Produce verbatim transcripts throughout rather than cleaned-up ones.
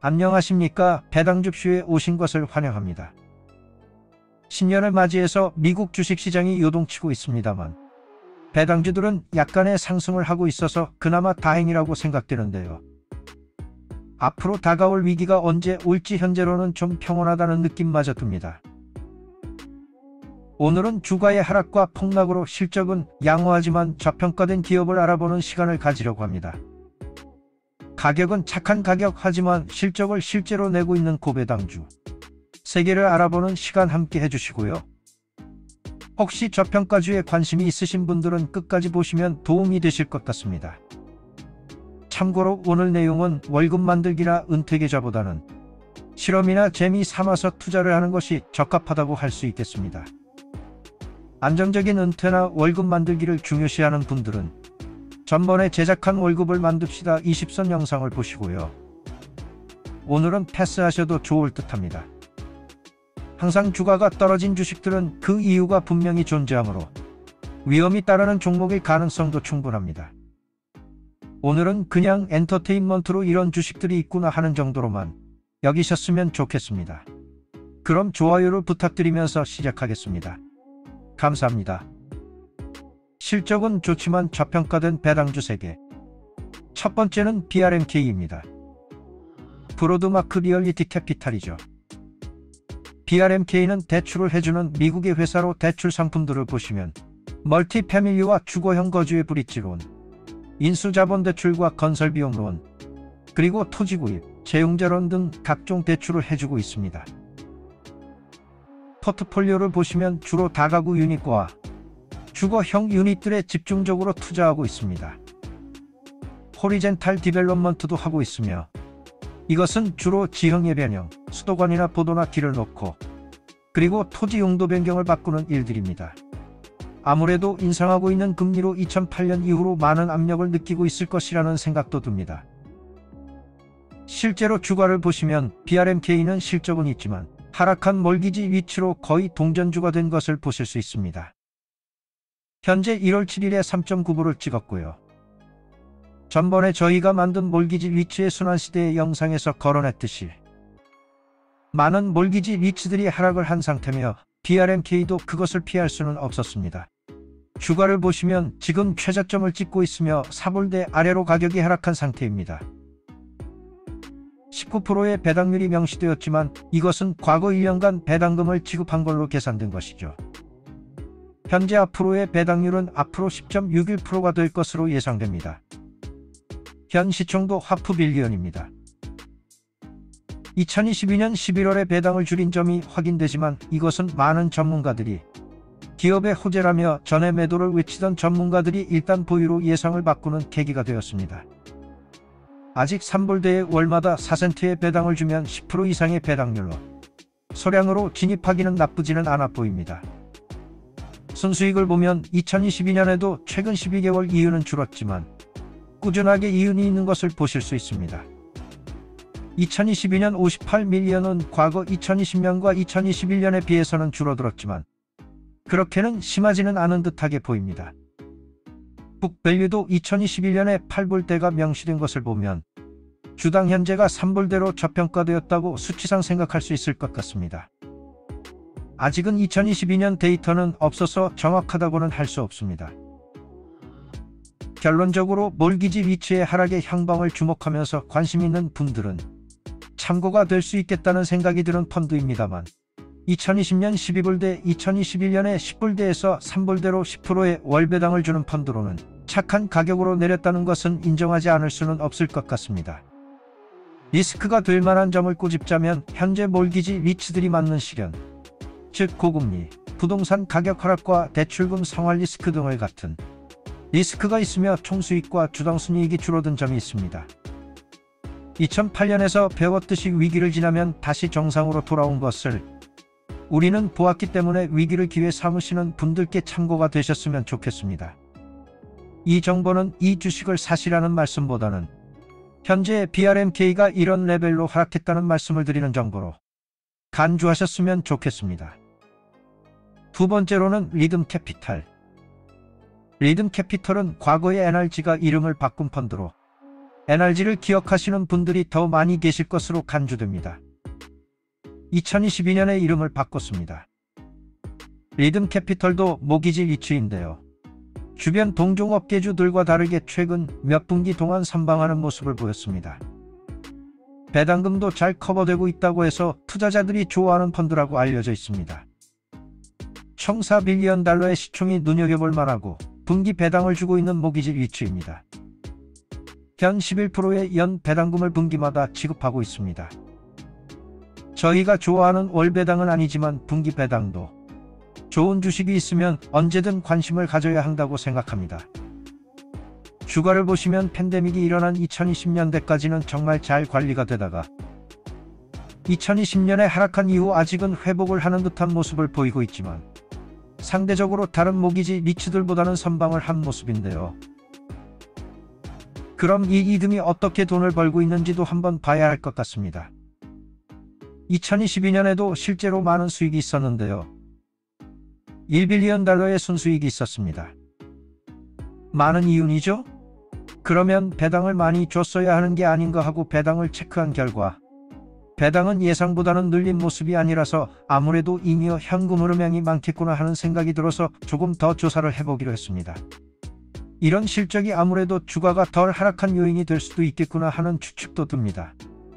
안녕하십니까. 배당줍쇼에 오신 것을 환영합니다. 신년을 맞이해서 미국 주식시장이 요동치고 있습니다만 배당주들은 약간의 상승을 하고 있어서 그나마 다행이라고 생각되는데요. 앞으로 다가올 위기가 언제 올지 현재로는 좀 평온하다는 느낌마저 듭니다. 오늘은 주가의 하락과 폭락으로 실적은 양호하지만 저평가된 기업을 알아보는 시간을 가지려고 합니다. 가격은 착한 가격 하지만 실적을 실제로 내고 있는 고배당주 세 개를 알아보는 시간 함께 해주시고요. 혹시 저평가주에 관심이 있으신 분들은 끝까지 보시면 도움이 되실 것 같습니다. 참고로 오늘 내용은 월급 만들기나 은퇴 계좌보다는 실험이나 재미 삼아서 투자를 하는 것이 적합하다고 할 수 있겠습니다. 안정적인 은퇴나 월급 만들기를 중요시하는 분들은 전번에 제작한 월급을 만듭시다 이십 선 영상을 보시고요. 오늘은 패스하셔도 좋을 듯합니다. 항상 주가가 떨어진 주식들은 그 이유가 분명히 존재하므로 위험이 따르는 종목일 가능성도 충분합니다. 오늘은 그냥 엔터테인먼트로 이런 주식들이 있구나 하는 정도로만 여기셨으면 좋겠습니다. 그럼 좋아요를 부탁드리면서 시작하겠습니다. 감사합니다. 실적은 좋지만 저평가된 배당주 세 개. 첫 번째는 비알엠케이입니다. 브로드마크 리얼리티 캐피탈이죠. 비알엠케이는 대출을 해주는 미국의 회사로 대출 상품들을 보시면 멀티패밀리와 주거형 거주의 브릿지론, 인수자본대출과 건설비용론, 그리고 토지구입, 재용자론 등 각종 대출을 해주고 있습니다. 포트폴리오를 보시면 주로 다가구 유닛과 주거형 유닛들에 집중적으로 투자하고 있습니다. 호리젠탈 디벨롭먼트도 하고 있으며 이것은 주로 지형의 변형, 수도관이나 보도나 길을 놓고 그리고 토지 용도 변경을 바꾸는 일들입니다. 아무래도 인상하고 있는 금리로 이천팔 년 이후로 많은 압력을 느끼고 있을 것이라는 생각도 듭니다. 실제로 주가를 보시면 비알엠케이는 실적은 있지만 하락한 몰기지 위치로 거의 동전주가 된 것을 보실 수 있습니다. 현재 일월 칠일에 삼 점 구 불을 찍었고요. 전번에 저희가 만든 몰기지 위치의 순환시대의 영상에서 거론했듯이 많은 몰기지 위치들이 하락을 한 상태며 비알엠케이도 그것을 피할 수는 없었습니다. 주가를 보시면 지금 최저점을 찍고 있으며 사 불대 아래로 가격이 하락한 상태입니다. 십구 퍼센트의 배당률이 명시되었지만 이것은 과거 일 년간 배당금을 지급한 걸로 계산된 것이죠. 현재 앞으로의 배당률은 앞으로 십 점 육일 퍼센트가 될 것으로 예상됩니다. 현 시총도 하프 빌리언입니다. 이천이십이 년 십일월에 배당을 줄인 점이 확인되지만 이것은 많은 전문가들이 기업의 호재라며 전에 매도를 외치던 전문가들이 일단 보유로 예상을 바꾸는 계기가 되었습니다. 아직 삼 불대에 월마다 사 센트의 배당을 주면 십 퍼센트 이상의 배당률로 소량으로 진입하기는 나쁘지는 않아 보입니다. 순수익을 보면 이천이십이 년에도 최근 십이 개월 이윤은 줄었지만 꾸준하게 이윤이 있는 것을 보실 수 있습니다. 이천이십이 년 오십팔 밀리언은 과거 이천이십 년과 이천이십일 년에 비해서는 줄어들었지만 그렇게는 심하지는 않은 듯하게 보입니다. 북밸류도 이천이십일 년에 팔 불대가 명시된 것을 보면 주당 현재가 삼 불대로 저평가되었다고 수치상 생각할 수 있을 것 같습니다. 아직은 이천이십이 년 데이터는 없어서 정확하다고는 할 수 없습니다. 결론적으로 몰기지 위치의 하락의 향방을 주목하면서 관심 있는 분들은 참고가 될 수 있겠다는 생각이 드는 펀드입니다만 이천이십 년 십이 불대, 이천이십일 년에 십 불대에서 삼 불대로 십 퍼센트의 월배당을 주는 펀드로는 착한 가격으로 내렸다는 것은 인정하지 않을 수는 없을 것 같습니다. 리스크가 될 만한 점을 꼬집자면 현재 몰기지 위치들이 맞는 시련, 즉 고금리, 부동산 가격 하락과 대출금 상환 리스크 등을 같은 리스크가 있으며 총수익과 주당순이익이 줄어든 점이 있습니다. 이천팔 년에서 배웠듯이 위기를 지나면 다시 정상으로 돌아온 것을 우리는 보았기 때문에 위기를 기회 삼으시는 분들께 참고가 되셨으면 좋겠습니다. 이 정보는 이 주식을 사시라는 말씀보다는 현재 비알엠케이가 이런 레벨로 하락했다는 말씀을 드리는 정보로 간주하셨으면 좋겠습니다. 두 번째로는 리듬캐피탈. 리듬캐피털은 과거의 엔알지가 이름을 바꾼 펀드로 엔알지를 기억하시는 분들이 더 많이 계실 것으로 간주됩니다. 이천이십이 년에 이름을 바꿨습니다. 리듬캐피털도 모기지 리츠인데요. 주변 동종업계주들과 다르게 최근 몇 분기 동안 선방하는 모습을 보였습니다. 배당금도 잘 커버되고 있다고 해서 투자자들이 좋아하는 펀드라고 알려져 있습니다. 총 사 빌리언 달러의 시총이 눈여겨볼 만하고 분기 배당을 주고 있는 모기지 리츠입니다. 현 십일 퍼센트의 연 배당금을 분기마다 지급하고 있습니다. 저희가 좋아하는 월 배당은 아니지만 분기 배당도 좋은 주식이 있으면 언제든 관심을 가져야 한다고 생각합니다. 주가를 보시면 팬데믹이 일어난 이천이십 년대까지는 정말 잘 관리가 되다가 이천이십 년에 하락한 이후 아직은 회복을 하는 듯한 모습을 보이고 있지만 상대적으로 다른 모기지 리츠들보다는 선방을 한 모습인데요. 그럼 이 이듬이 어떻게 돈을 벌고 있는지도 한번 봐야 할 것 같습니다. 이천이십이 년에도 실제로 많은 수익이 있었는데요. 일 빌리언 달러의 순수익이 있었습니다. 많은 이윤이죠? 그러면 배당을 많이 줬어야 하는 게 아닌가 하고 배당을 체크한 결과 배당은 예상보다는 늘린 모습이 아니라서 아무래도 잉여 현금 흐름량이 많겠구나 하는 생각이 들어서 조금 더 조사를 해보기로 했습니다. 이런 실적이 아무래도 주가가 덜 하락한 요인이 될 수도 있겠구나 하는 추측도 듭니다.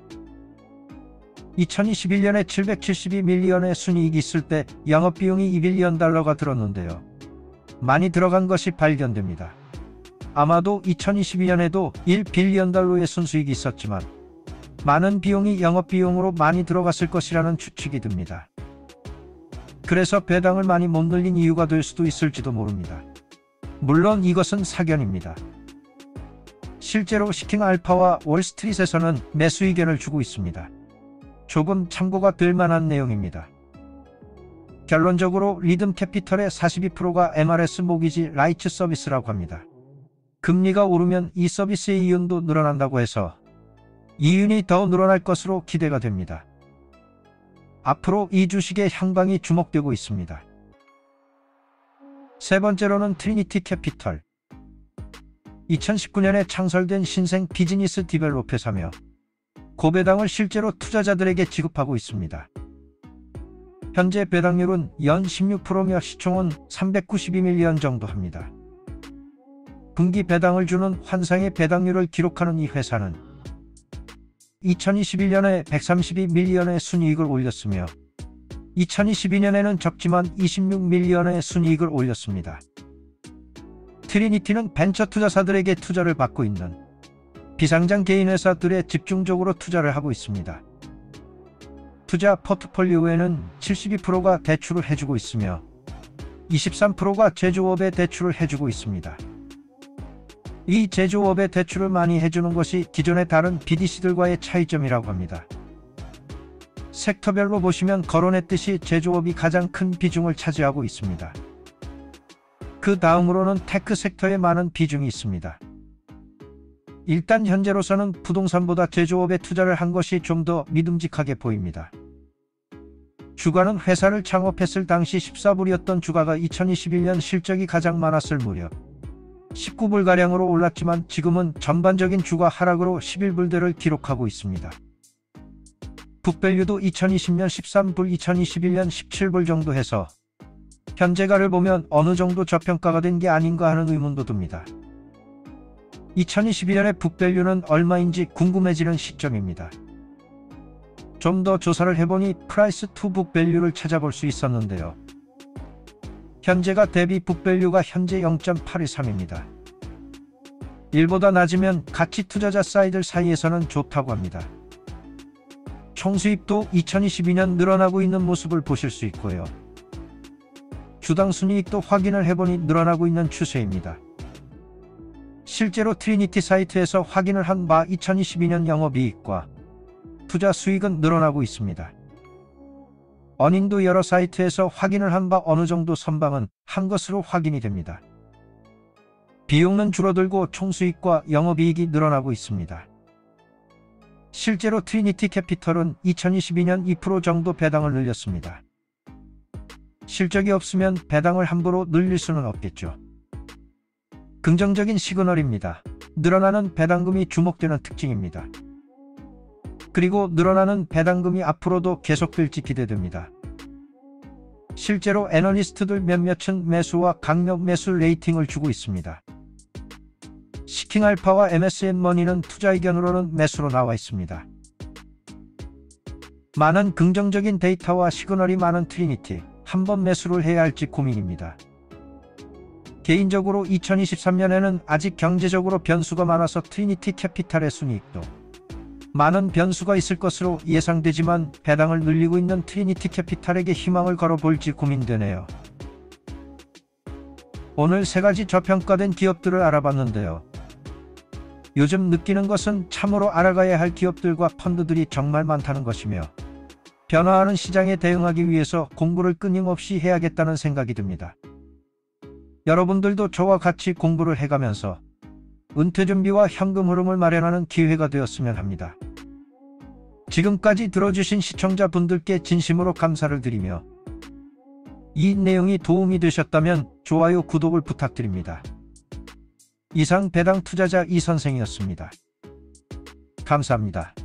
이천이십일 년에 칠백칠십이 밀리언의 순이익이 있을 때 영업비용이 이 빌리언 달러가 들었는데요. 많이 들어간 것이 발견됩니다. 아마도 이천이십이 년에도 일 빌리언 달러의 순수익이 있었지만 많은 비용이 영업비용으로 많이 들어갔을 것이라는 추측이 듭니다. 그래서 배당을 많이 못 늘린 이유가 될 수도 있을지도 모릅니다. 물론 이것은 사견입니다. 실제로 시킹 알파와 월스트리트에서는 매수 의견을 주고 있습니다. 조금 참고가 될 만한 내용입니다. 결론적으로 리듬캐피털의 사십이 퍼센트가 엠알에스 모기지 라이츠 서비스라고 합니다. 금리가 오르면 이 서비스의 이윤도 늘어난다고 해서 이윤이 더 늘어날 것으로 기대가 됩니다. 앞으로 이 주식의 향방이 주목되고 있습니다. 세 번째로는 트리니티 캐피털. 이천십구 년에 창설된 신생 비즈니스 디벨롭 회사며 고배당을 실제로 투자자들에게 지급하고 있습니다. 현재 배당률은 연 십육 퍼센트며 시총은 삼백구십이 밀리언 정도 합니다. 분기 배당을 주는 환상의 배당률을 기록하는 이 회사는 이천이십일 년에 백삼십이 밀리언의 순이익을 올렸으며 이천이십이 년에는 적지만 이십육 밀리언의 순이익을 올렸습니다. 트리니티는 벤처 투자사들에게 투자를 받고 있는 비상장 개인회사들에 집중적으로 투자를 하고 있습니다. 투자 포트폴리오에는 칠십이 퍼센트가 대출을 해주고 있으며 이십삼 퍼센트가 제조업에 대출을 해주고 있습니다. 이 제조업에 대출을 많이 해주는 것이 기존의 다른 비디씨들과의 차이점이라고 합니다. 섹터별로 보시면 거론했듯이 제조업이 가장 큰 비중을 차지하고 있습니다. 그 다음으로는 테크 섹터에 많은 비중이 있습니다. 일단 현재로서는 부동산보다 제조업에 투자를 한 것이 좀 더 믿음직하게 보입니다. 주가는 회사를 창업했을 당시 십사 불이었던 주가가 이천이십일 년 실적이 가장 많았을 무렵 십구 불가량으로 올랐지만 지금은 전반적인 주가 하락으로 십일 불대를 기록하고 있습니다. 북밸류도 이천이십 년 십삼 불, 이천이십일 년 십칠 불 정도 해서 현재가를 보면 어느 정도 저평가가 된 게 아닌가 하는 의문도 듭니다. 이천이십이 년의 북밸류는 얼마인지 궁금해지는 시점입니다. 좀 더 조사를 해보니 프라이스 투 북밸류를 찾아볼 수 있었는데요. 현재가 대비 북밸류가 현재 영 점 팔이삼입니다. 일보다 낮으면 가치 투자자 사이들 사이에서는 좋다고 합니다. 총수익도 이천이십이 년 늘어나고 있는 모습을 보실 수 있고요. 주당 순이익도 확인을 해보니 늘어나고 있는 추세입니다. 실제로 트리니티 사이트에서 확인을 한 바 이천이십이 년 영업이익과 투자 수익은 늘어나고 있습니다. 어닝도 여러 사이트에서 확인을 한 바 어느 정도 선방은 한 것으로 확인이 됩니다. 비용은 줄어들고 총수익과 영업이익이 늘어나고 있습니다. 실제로 트리니티 캐피털은 이천이십이 년 이 퍼센트 정도 배당을 늘렸습니다. 실적이 없으면 배당을 함부로 늘릴 수는 없겠죠. 긍정적인 시그널입니다. 늘어나는 배당금이 주목되는 특징입니다. 그리고 늘어나는 배당금이 앞으로도 계속될지 기대됩니다. 실제로 애널리스트들 몇몇은 매수와 강력 매수 레이팅을 주고 있습니다. 시킹알파와 엠에스엔머니는 투자 의견으로는 매수로 나와 있습니다. 많은 긍정적인 데이터와 시그널이 많은 트리니티, 한번 매수를 해야 할지 고민입니다. 개인적으로 이천이십삼 년에는 아직 경제적으로 변수가 많아서 트리니티 캐피탈의 순이익도 많은 변수가 있을 것으로 예상되지만 배당을 늘리고 있는 트리니티 캐피탈에게 희망을 걸어볼지 고민되네요. 오늘 세 가지 저평가된 기업들을 알아봤는데요. 요즘 느끼는 것은 참으로 알아가야 할 기업들과 펀드들이 정말 많다는 것이며 변화하는 시장에 대응하기 위해서 공부를 끊임없이 해야겠다는 생각이 듭니다. 여러분들도 저와 같이 공부를 해가면서 은퇴 준비와 현금 흐름을 마련하는 기회가 되었으면 합니다. 지금까지 들어주신 시청자분들께 진심으로 감사를 드리며 이 내용이 도움이 되셨다면 좋아요, 구독을 부탁드립니다. 이상 배당 투자자 이선생이었습니다. 감사합니다.